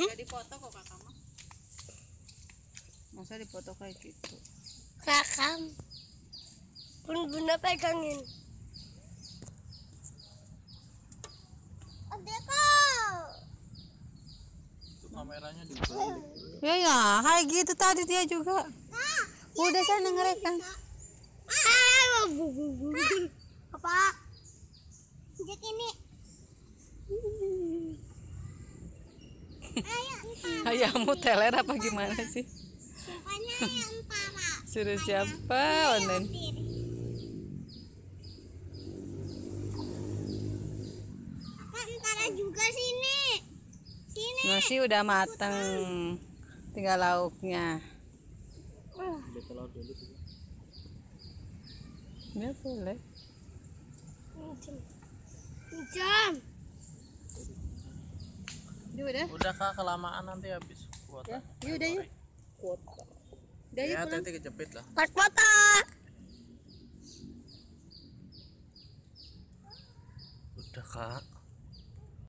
Jadi foto kok kakak mah. Masa dipoto kayak gitu? Rakam. Bunda pegangin. Itu kameranya dibalik. Ya, kayak gitu tadi dia juga. Udah sana ngerekam. Apa? Sejak ini. Ayahmu teler apa gimana sih? Sukanya yang para. Suruh siapa online? Antara juga sini. Sini. Nasi udah mateng, tinggal lauknya. Udah telur dulu juga. Ya boleh. Jam. Udah. Udah Kak, kelamaan nanti habis kuota. Ya udah yuk. Udah yuk Ya, pulang. hati-hati kejepit lah. Pas foto. Udah Kak.